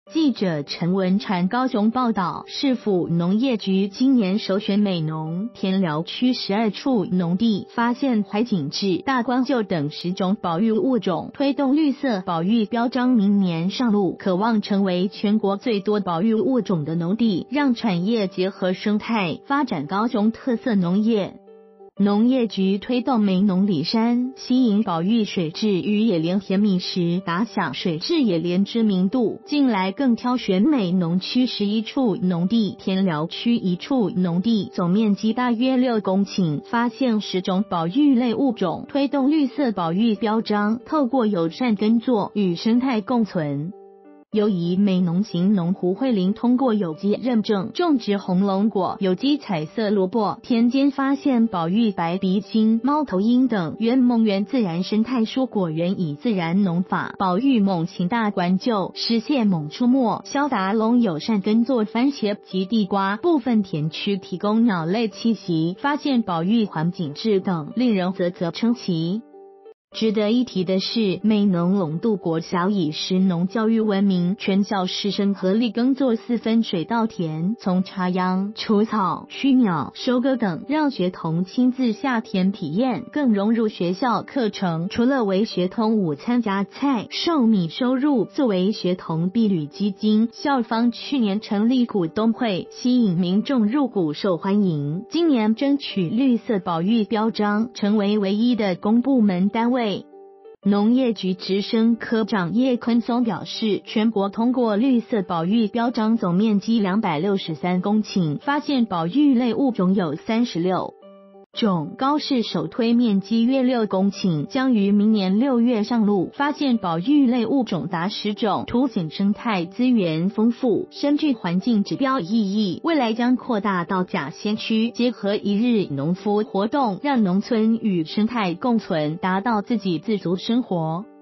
记者陈文婵高雄报道，市府农业局今年首选美浓田寮区12处农地，发现海景雉、大冠鹫等10种保育物种，推动绿色保育标章明年上路，可望成为全国最多保育物种的农地，让产业结合生态，发展高雄特色农业。农业局推动美浓里山吸引保育水质与野莲甜蜜时，打响水质野莲知名度。近来更挑选美浓区11处农地、田寮区1处农地，总面积大约6公顷，发现10种保育类物种，推动绿色保育标章，透过友善耕作与生态共存。由以美浓型农胡慧玲通过有机认证，种植红龙果、有机彩色萝卜，田间发现保育白鼻星、猫头鹰等。原梦园自然生态蔬果园以自然农法保育猛禽大冠鹫、实现猛出没。肖达龙友善耕作番茄及地瓜，部分田区提供鸟类栖息，发现保育环景雉等，令人啧啧称奇。值得一提的是，美浓龙渡国小以食农教育闻名，全校师生合力耕作4分水稻田，从插秧、除草、驱鸟、收割等，让学童亲自下田体验，更融入学校课程。除了为学童午餐加菜、售米收入，作为学童毕旅基金，校方去年成立股东会，吸引民众入股受欢迎。今年争取绿色保育标章，成为唯一的公部门单位。农业局直升科长叶坤松表示，全国通过绿色保育标章总面积263公顷，发现保育类物种有36种，高市首推面积约6公顷，将于明年6月上路，发现保育类物种达10种，凸显生态资源丰富，深具环境指标意义。未来将扩大到甲仙区，结合一日农夫活动，让农村与生态共存，达到自给自足生活。